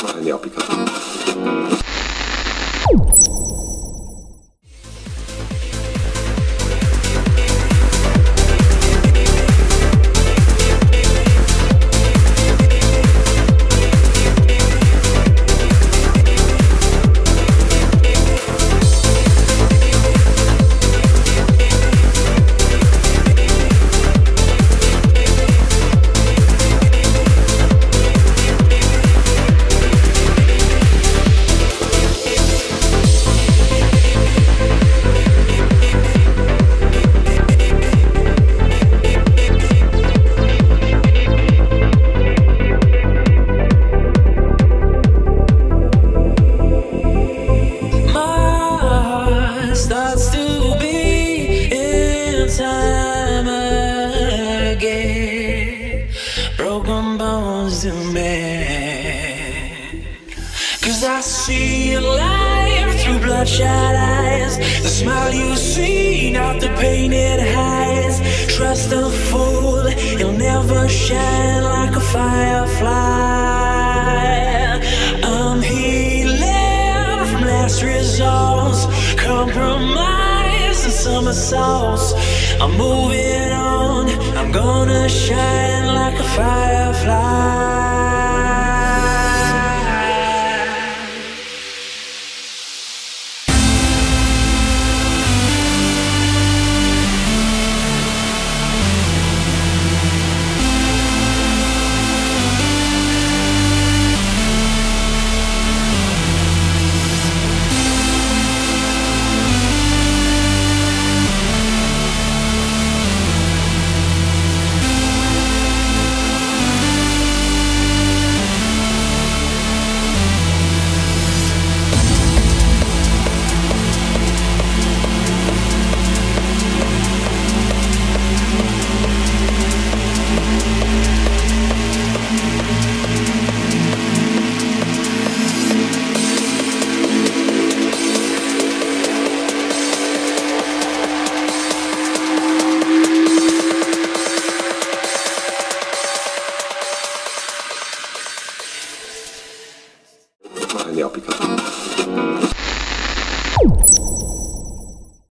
来聊比较多。 Starts to be in time again. Broken bones to mend. 'Cause I see your life through bloodshot eyes. The smile you see, not the pain it hides. Trust a fool, he'll never shine like a firefly. I'm healing from last results, compromise and some assaults. I'm moving on, I'm gonna shine like a firefly. 来聊比较多。